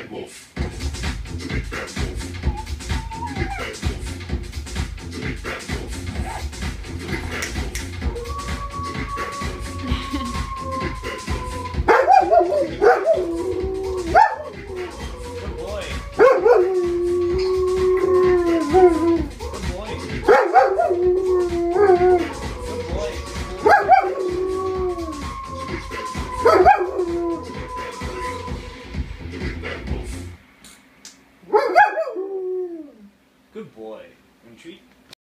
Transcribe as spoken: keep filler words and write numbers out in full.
bad wolf. The big bad wolf. The big bad wolf. The big bad wolf. The big bad wolf. The big bad wolf. The big bad wolf. Good boy. Good boy. Good boy. Good boy. Want a treat?